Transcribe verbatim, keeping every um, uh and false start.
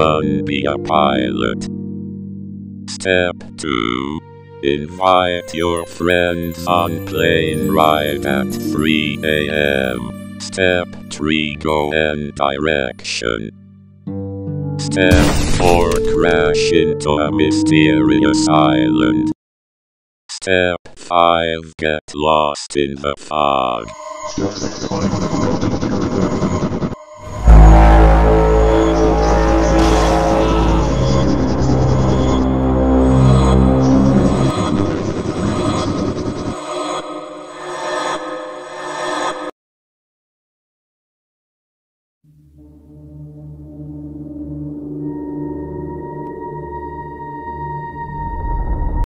one. Be a pilot. Step two. Invite your friends on plane ride at three A M Step three. Go in direction. Step four. Crash into a mysterious island. Step five. Get lost in the fog.